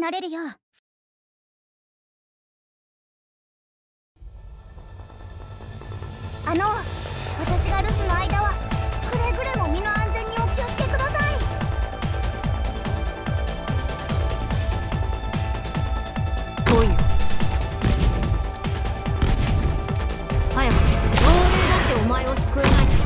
なれるよう。私が留守の間はくれぐれも身の安全にお気をつけください。 来いよ。早く。亡霊だってお前を救えないし。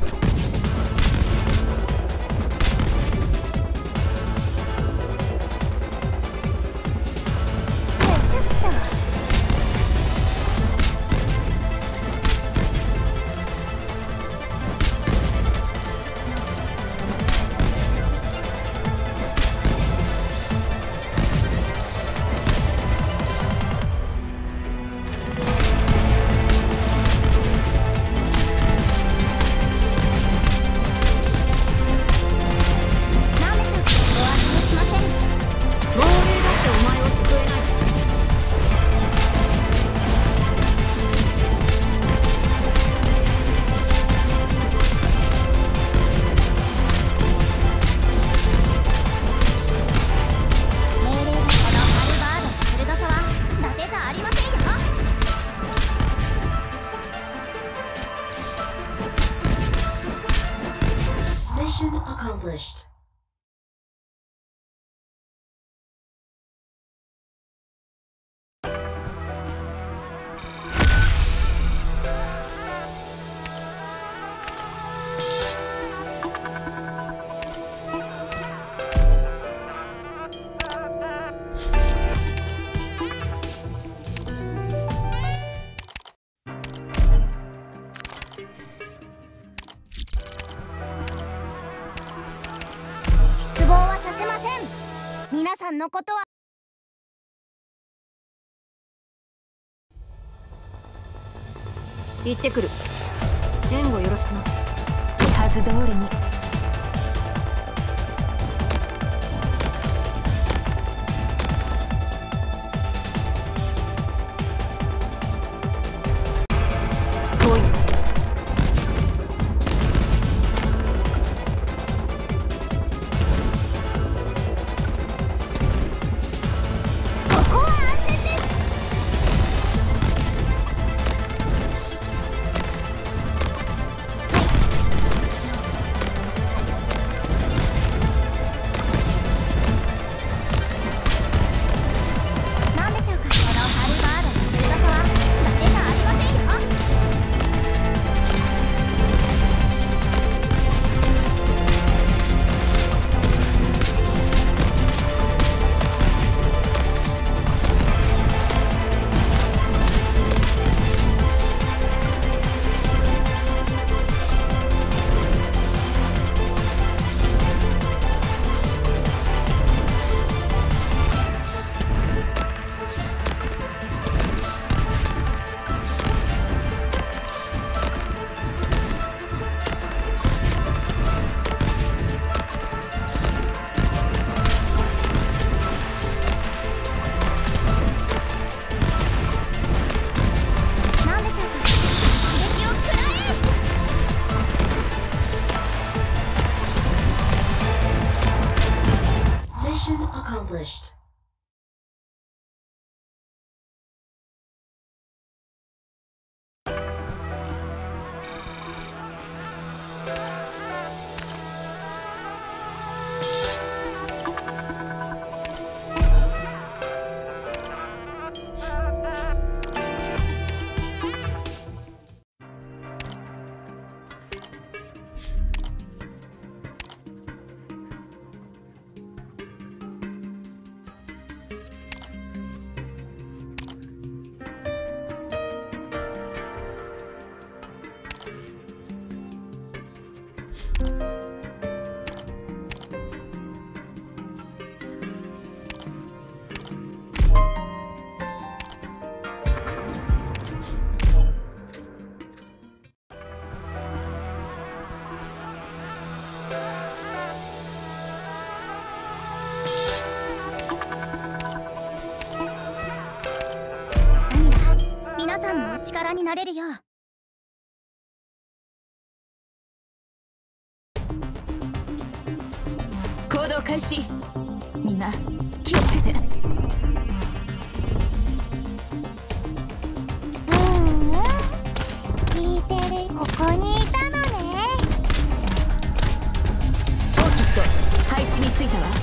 Accomplished. 失望はさせません。皆さんのことは行ってくる。援護よろしくな。 手はず通りに。 来いよ。 Accomplished. 皆さんのお力になれるよう。 行動開始。みんな気をつけて。 聞いてる。ここにいたのね。 オーキッド配置についたわ。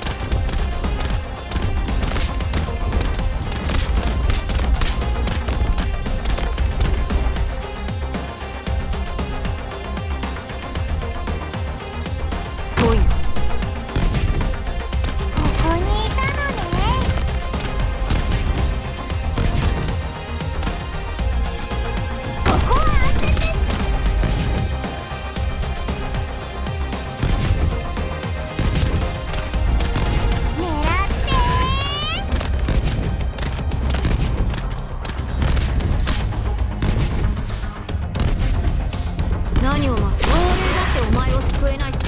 何お前、亡霊だってお前を救えないさ。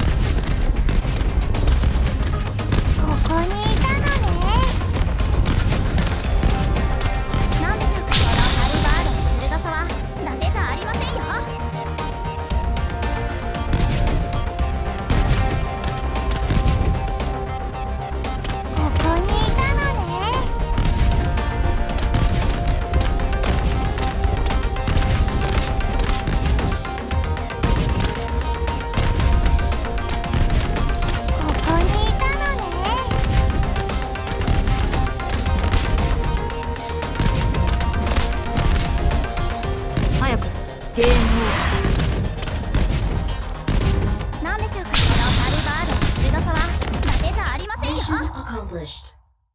ここにいたのね。なんでしょうか、このハルバードの鋭さは伊達じゃありませんよ。ここにいたのね。 早くゲームオーバー。 なんでしょうか、このハルバードの鋭さは伊達じゃありませんよ。 Mission accomplished.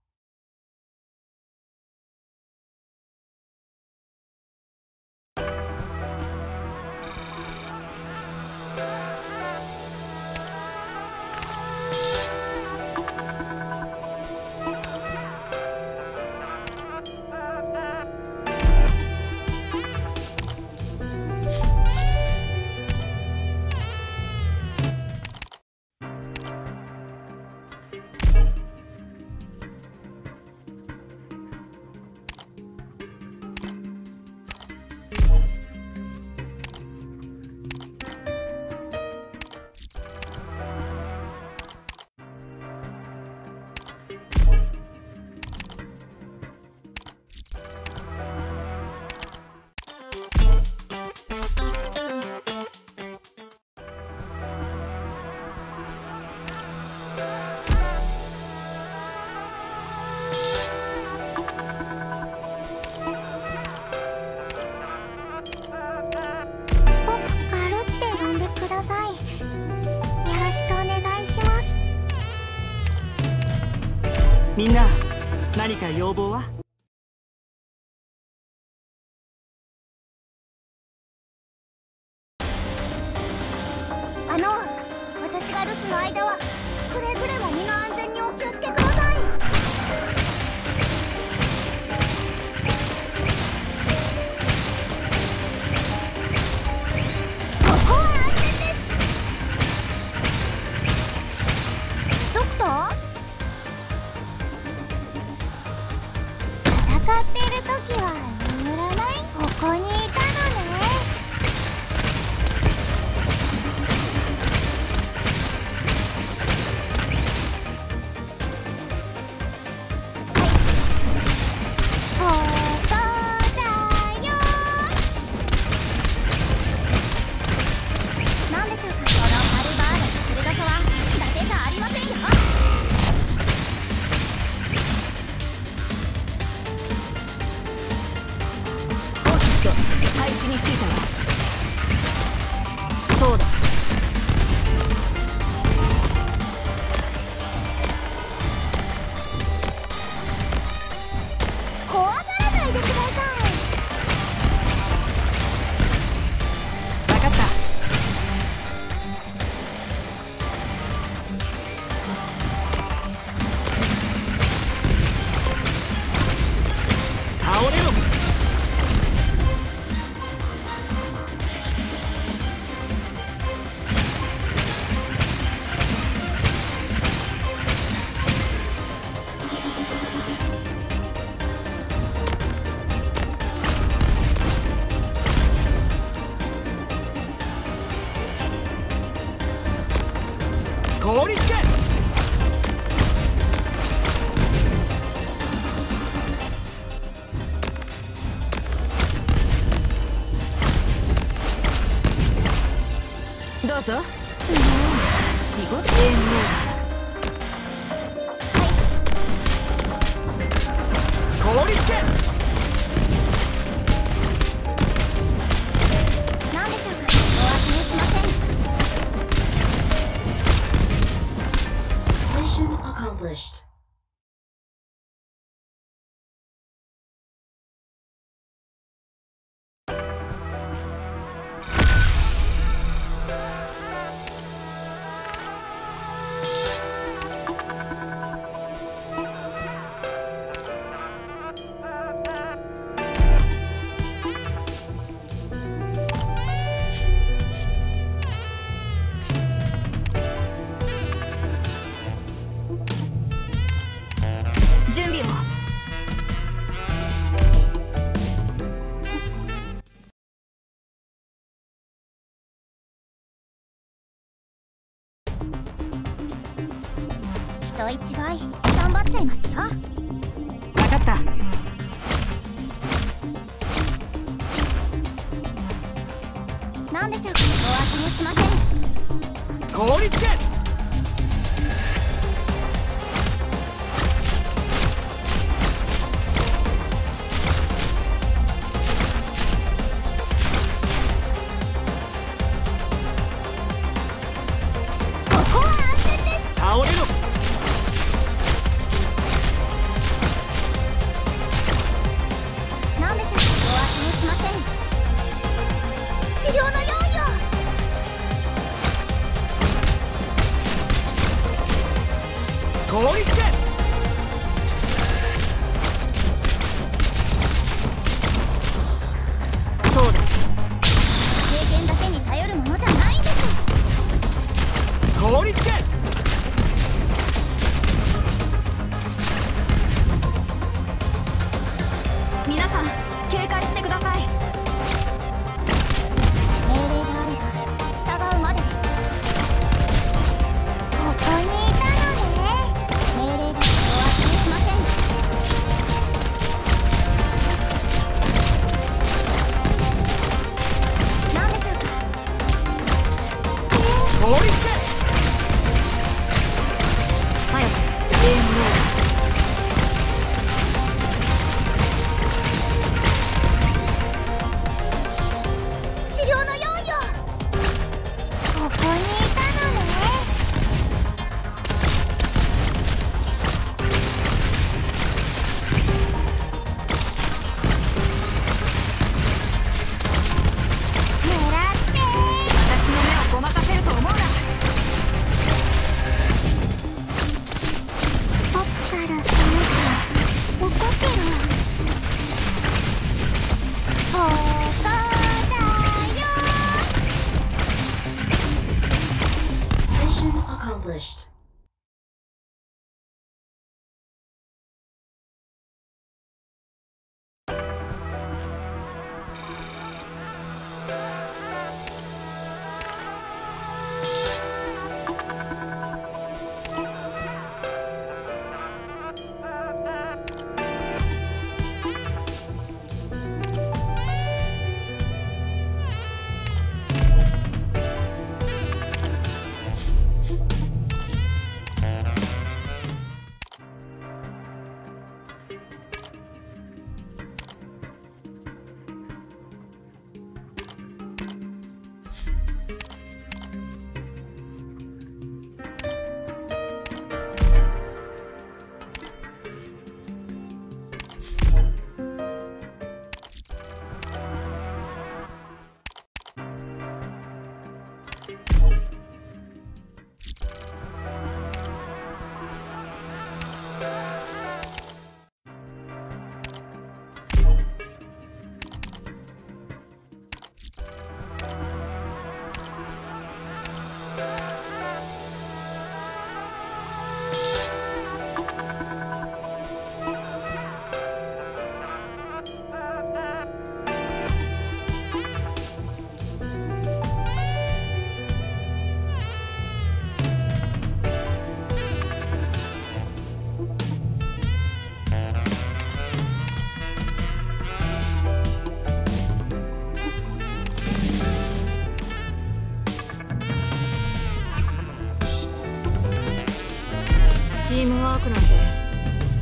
みんな、何か要望は？ 私が留守の間はくれぐれも身の安全にお気をつけください。ここは安全です。ドクター？ うぞ。もう仕事でも効率系。 何でしょうか。お忘れしません。 Mission accomplished. 準備を。 人一倍頑張っちゃいますよ。 分かった。 何でしょうか。お忘れしません。 効率系。 ここは安全です。 倒れろ。 何でしょうか。お忘れしません。治療の用意を。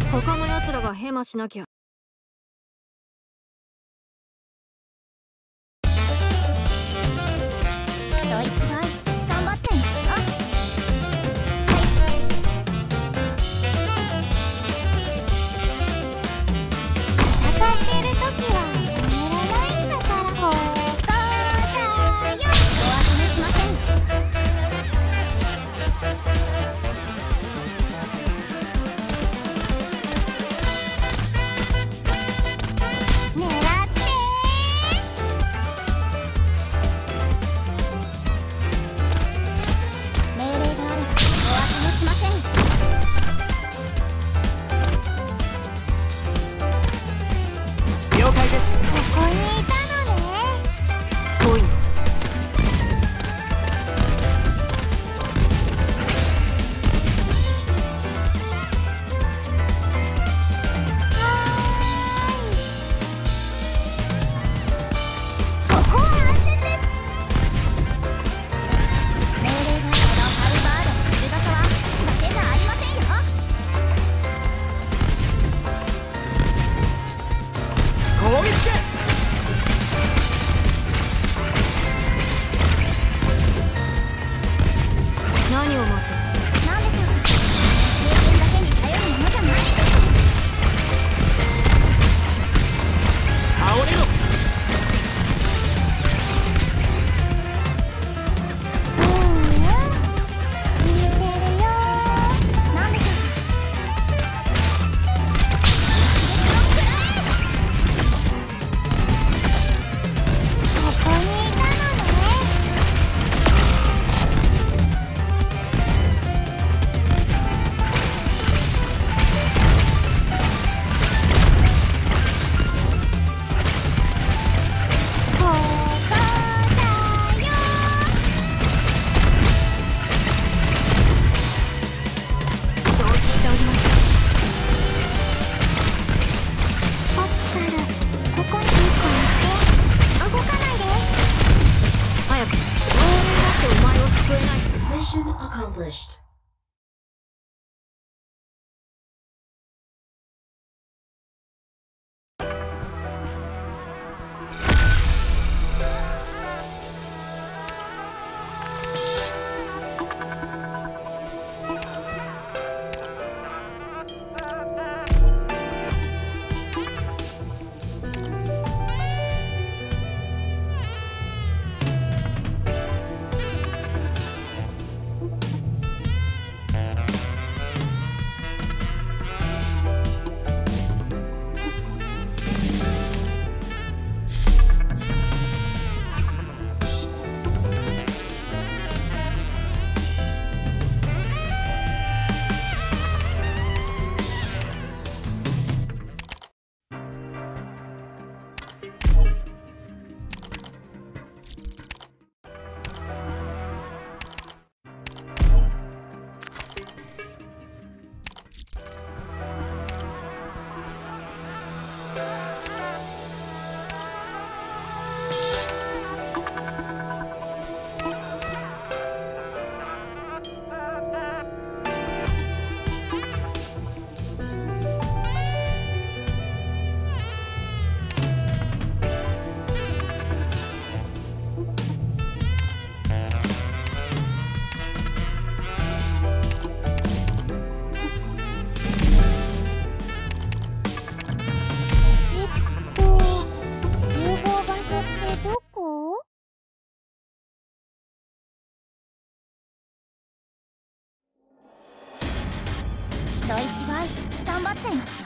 他の奴らがヘマしなきゃ。 人一倍頑張っちゃいますよ。戦ってる時はやめらないんだから。ここだよ。お忘れしません。狙って命令がある。お忘れしません。 了解です。 ここにいたのね。 遠い。 ここは安全です。命令がこのハルバードの鋭さはだけじゃありませんよ。 攻撃して。 何を待ってる。 なんでしょうか。経験だけに頼るものじゃない。 倒れろ。 見えてるよ。なんでしょうか。ここにいたのね。ここだよ。 承知しております。 だったらここに1個にして動かないで。 早く。亡霊だってお前を救えない。 Mission accomplished. 人一倍頑張っちゃいますよ。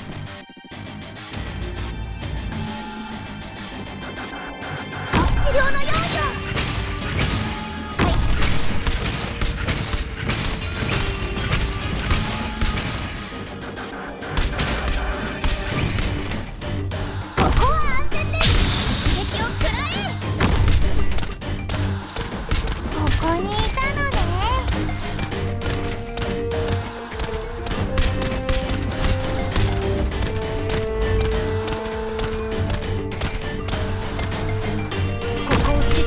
治療のようよ。はい。ここは安全です。一撃を食らえ。ここにいたのね。 ここを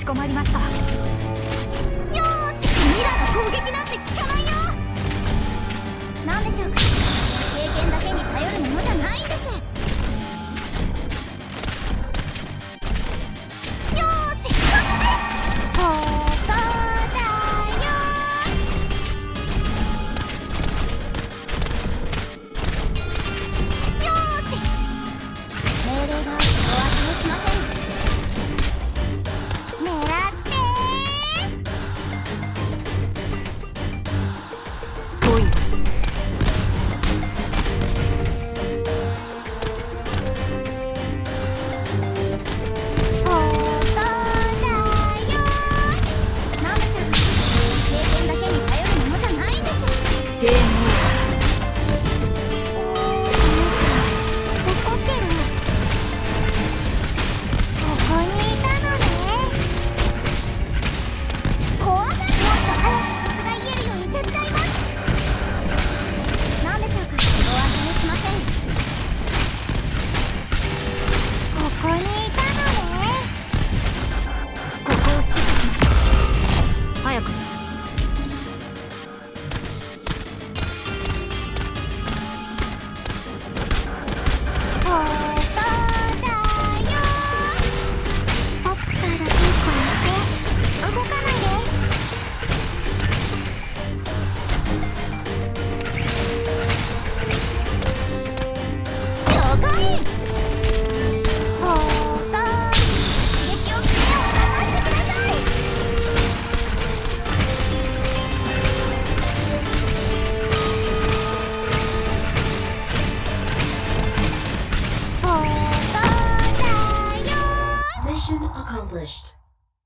しこまりました。 よーし、君らの攻撃なんて効かないよ。なんでしょうか、経験だけに頼るものじゃないんです。よーし、ここだよ。よーし、命令がお忘れしません。狙って遠い。 ここだよ。なんでしょうか、経験だけに頼るものじゃないんです。 ゲーム怒ってる。ここにいたのね。怖がってもっと早くコツが言えるように手伝います。なんでしょうか、お忘れしません。ここにいたのね。 ここを死守します。早く。 ここだよ。ポップからいい子にして動かないで。了解。ここ刺激をくれよ、任せてください。ここだよ。 Mission accomplished.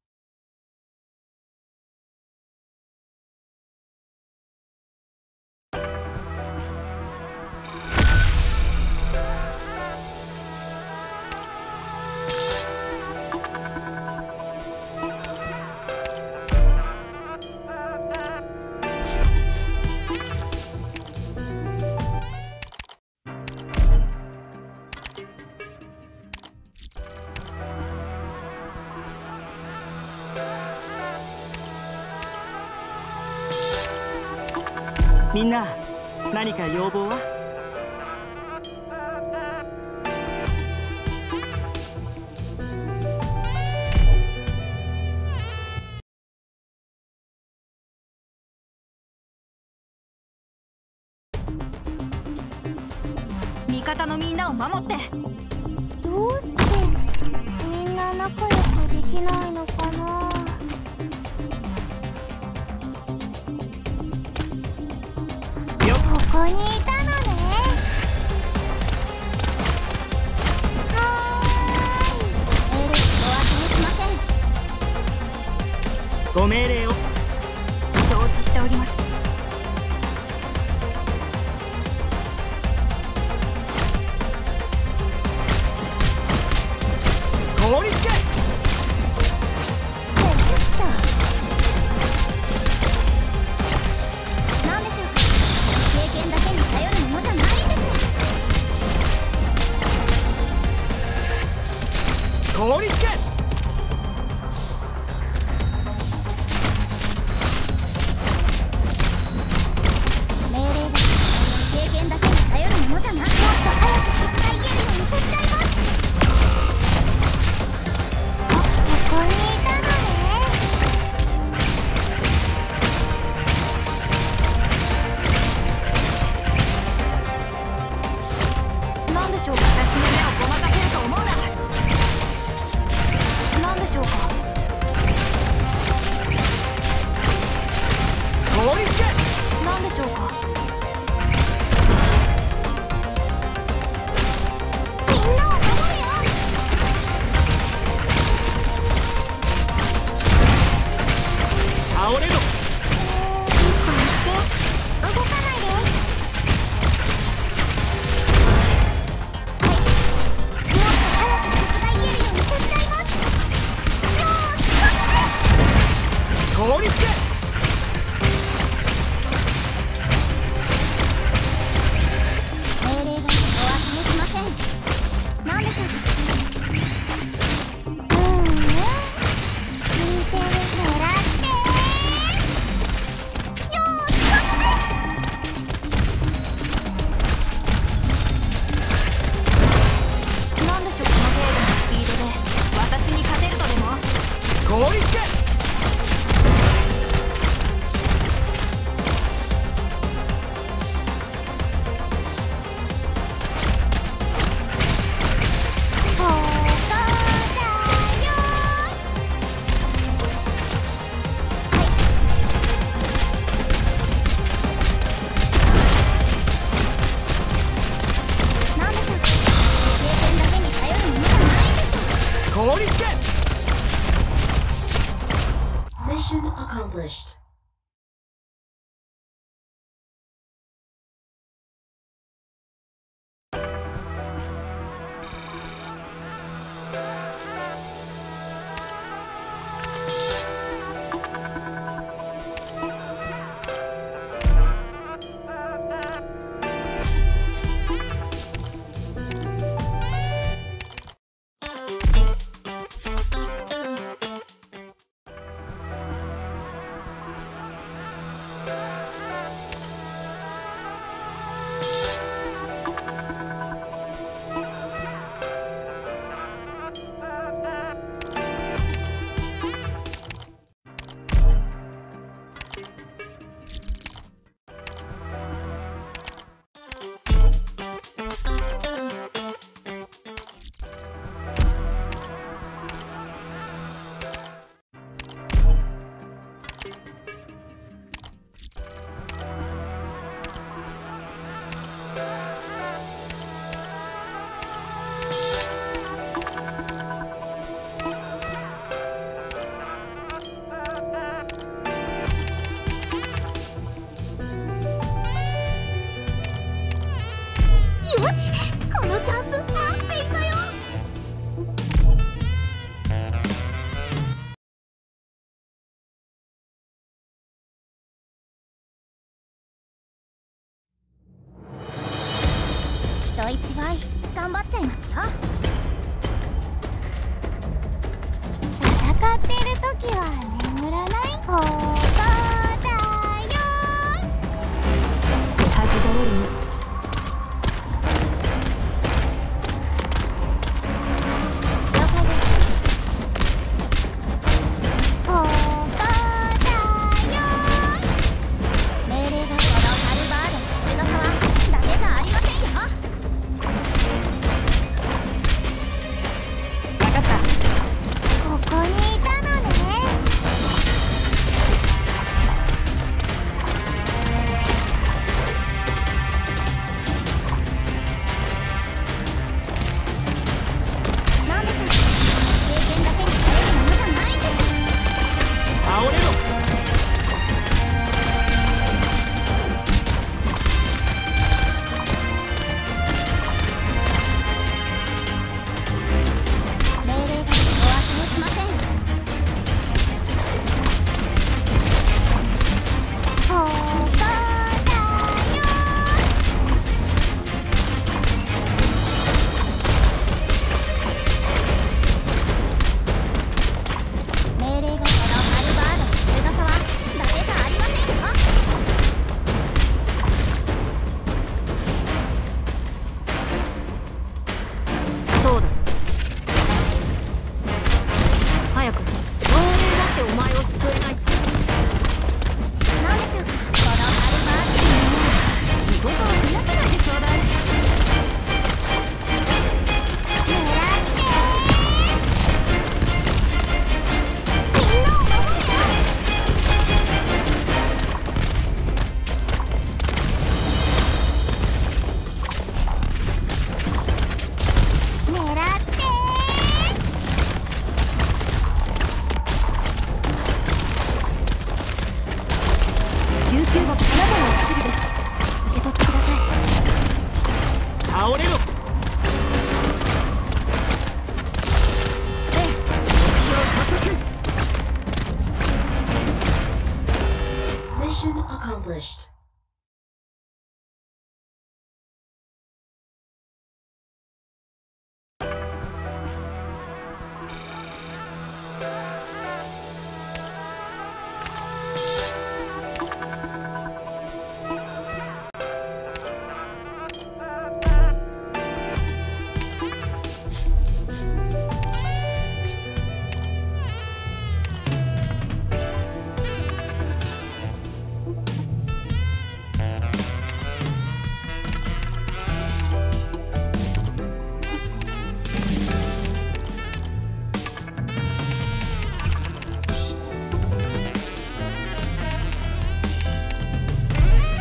みんな何か要望は？ 味方のみんなを守って。 どうしてみんな仲良くできないのかな。ここにいたのね。はーい、お忘れしません。 ご命令を。 承知しております。 効率け。 なんでしょうか、経験だけに頼るものじゃないんです。 効率け。 命令が経験だけに頼るものじゃなく、もっと早くコツが言えるように手伝います。ここにいたのね。 なんでしょうか。私の目をごまかせると思うな。なんでしょうか。 効率け。 なんでしょうか。 みんなを守るよ。 倒れろ。 いい子にして動かないで。はい、もっと早くコツが言えるように手伝います。よーし、 効率け。 命令がお忘れしません。なんでしょうか。みん通りつけ。 ここだよ。 なんでしょうか。経験だけに頼るものじゃないんでしょう。 通りつけ。 Mission accomplished.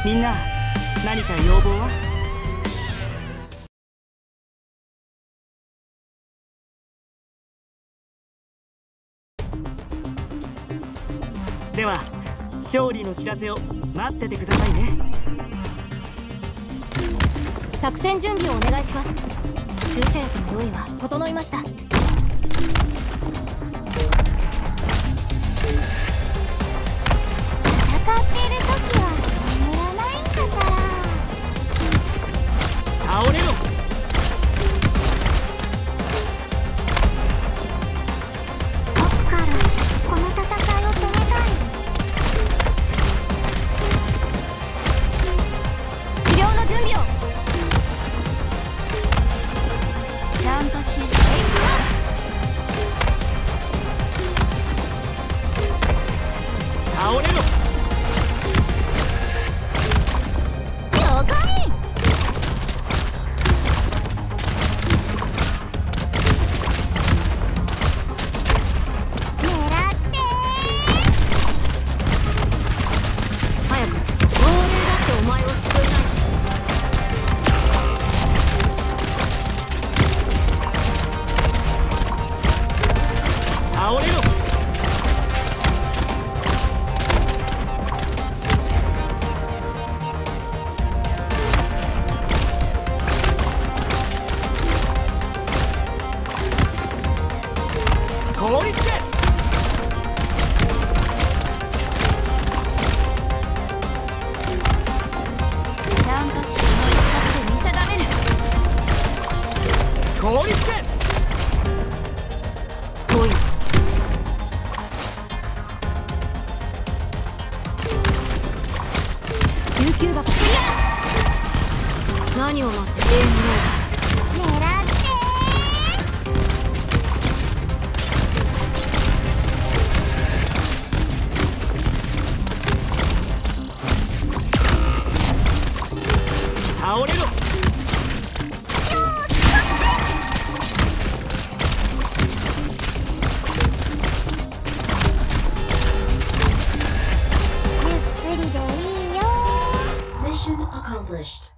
みんな何か要望は？では勝利の知らせを待っててくださいね。 作戦準備をお願いします。注射薬の用意は整いました。 戦ってる時は眠らないんだから。 倒れろ。 僕からこの戦いを止めたい。 治療の準備を。ちゃんとし倒れろ。 了解。狙って早く。亡霊だってお前を救えない。 倒れろ。凍りつけ。 ちゃんと死の一発で見定める。 凍りつけ。 来い。救急箱クリア。何を待ってゲームオーバー。 狙って倒れろ。 ゆっくりでいいよ。 Mission accomplished.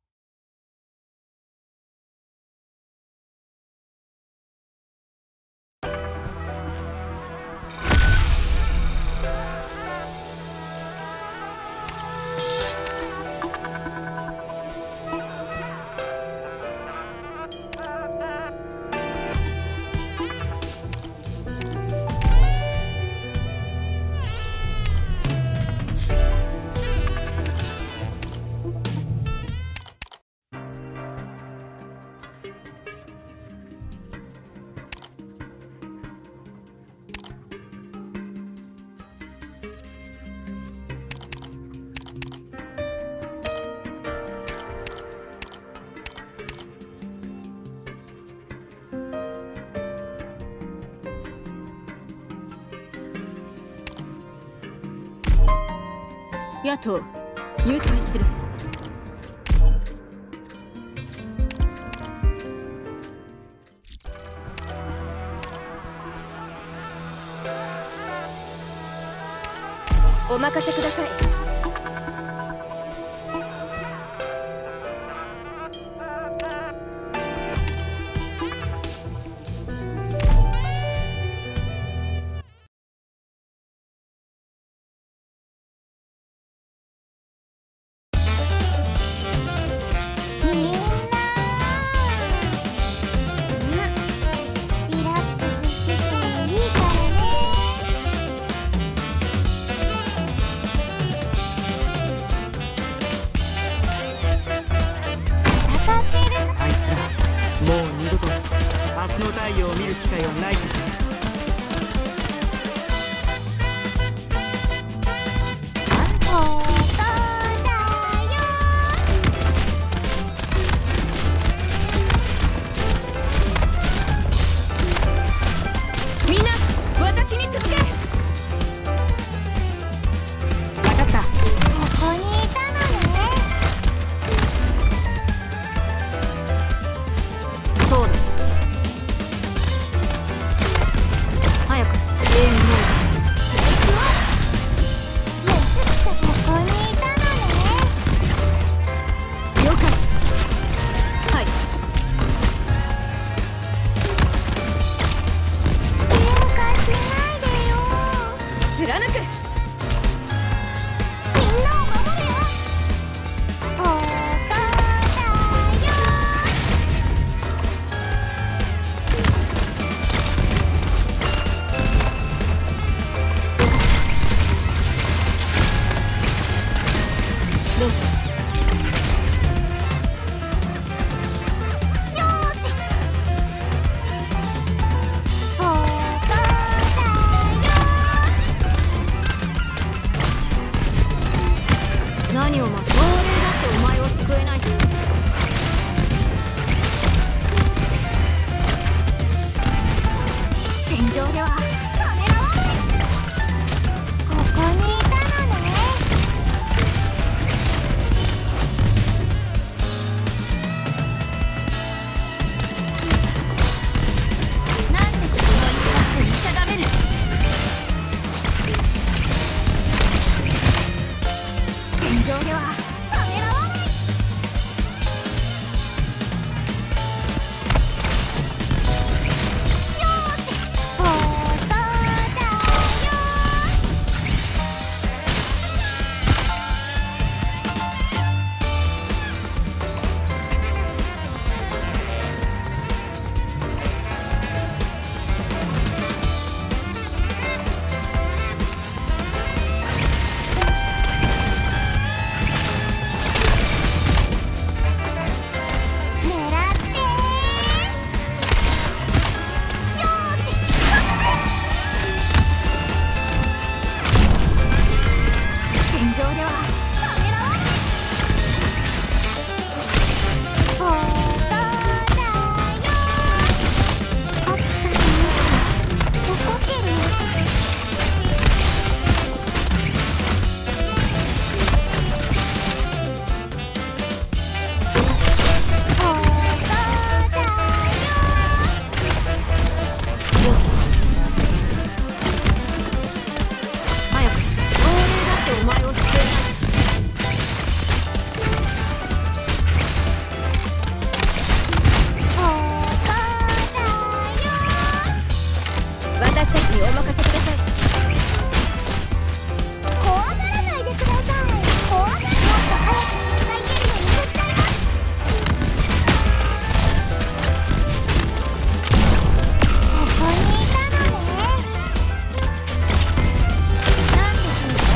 野党優退する。お任せください。 みんなリラックスしてていいからね。 私たちにお任せください。 怖がらないでください。怖がらもっと早く結果言えるように手伝います。ここにいたのね。なんでしょうね。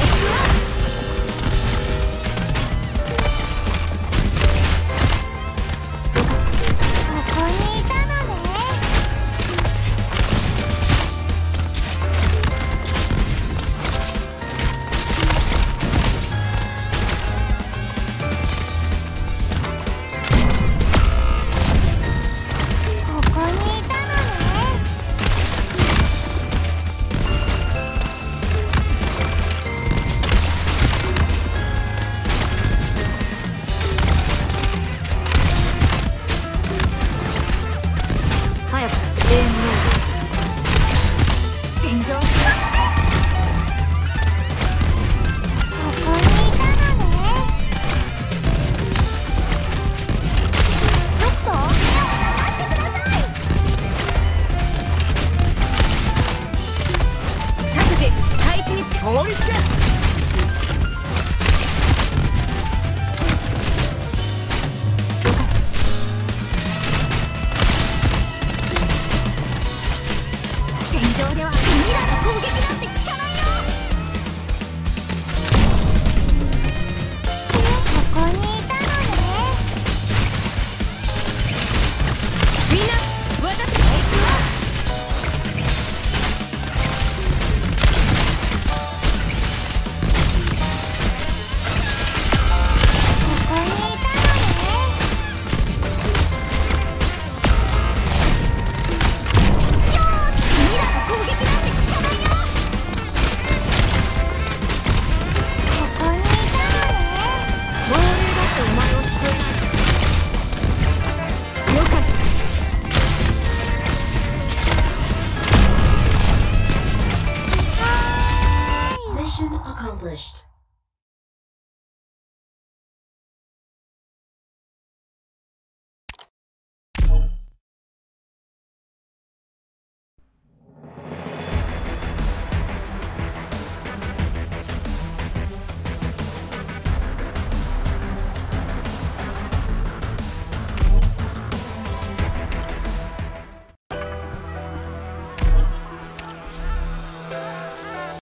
ここにいたのね。ここにいたのね。 早くゲームを。 戦場しますね。ここにいたのね。ちょっと目を離してください。 各自配置につけ。 通りつけ。 戦場では君らの攻撃なんて効かないよ。ここにいたのね。 みんな私たちは行くわ。 ここにいたのね。よーし、君らの攻撃なんて効かないよ。ここにいたのね。 亡霊だってお前を救えない。了解。 Mission accomplished.